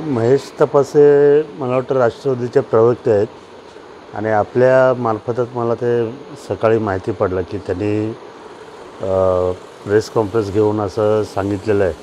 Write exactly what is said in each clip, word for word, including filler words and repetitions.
महेश तपासे मला वाटतं राष्ट्रवादीचे प्रवक्ते आहेत आणि आपल्या मार्फतच मला ते सकाळी माहिती पडलं की त्यांनी प्रेस कॉन्फरन्स घेऊन असं सांगितलेलं आहे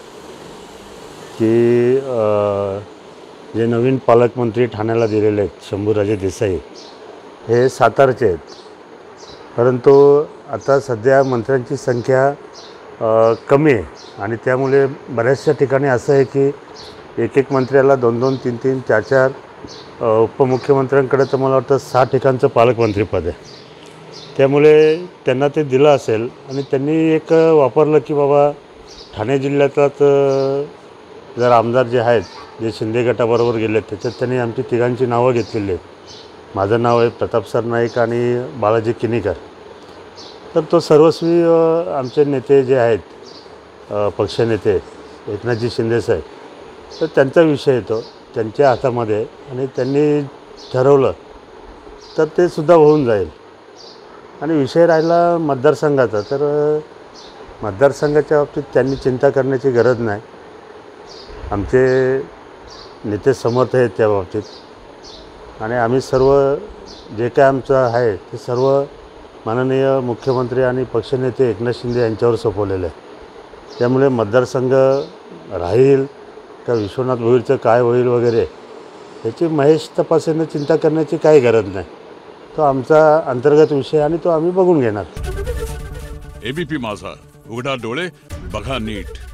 की जे नवीन पालकमंत्री ठाण्याला दिलेले आहेत शंभूराजे देसाई हे सातारचे आहेत, परंतु आता सध्या मंत्र्यांची संख्या कमी आहे आणि त्यामुळे बऱ्याचशा ठिकाणी असं आहे की एक एक मंत्र्याला दोन दोन तीन तीन चार चार उपमुख्यमंत्र्यांकडे तर मला वाटतं सहा ठिकाणचं पालकमंत्रीपद आहे. त्यामुळे त्यांना ते दिलं असेल आणि त्यांनी एक वापरलं की बाबा ठाणे जिल्ह्यातलाच जर आमदार जे आहेत जे शिंदे गटाबरोबर गेले त्याच्यात त्यांनी आमची तिघांची नावं घेतलेली आहेत. माझं नाव आहे प्रताप सरनाईक आणि बाळाजी किनीकर. तर तो सर्वस्वी आमचे नेते जे आहेत पक्षनेते एकनाथजी शिंदेसाहेब, तर त्यांचा विषय येतो त्यांच्या हातामध्ये आणि त्यांनी ठरवलं तर ते सुद्धा होऊन जाईल. आणि विषय राहिला मतदारसंघाचा, तर मतदारसंघाच्या बाबतीत त्यांनी चिंता करण्याची गरज नाही. आमचे नेते समर्थ आहेत त्या बाबतीत आणि आम्ही सर्व जे काय आमचं आहे ते सर्व माननीय मुख्यमंत्री आणि पक्षनेते एकनाथ शिंदे यांच्यावर सोपवलेलं आहे. त्यामुळे मतदारसंघ राहील का विश्वनाथ भोईरचं काय होईल वगैरे याची महेश तपासेनं चिंता करण्याची काही गरज नाही. तो आमचा अंतर्गत विषय आणि तो आम्ही बघून घेणार. एबीपी माझा, उघडा डोळे बघा नीट.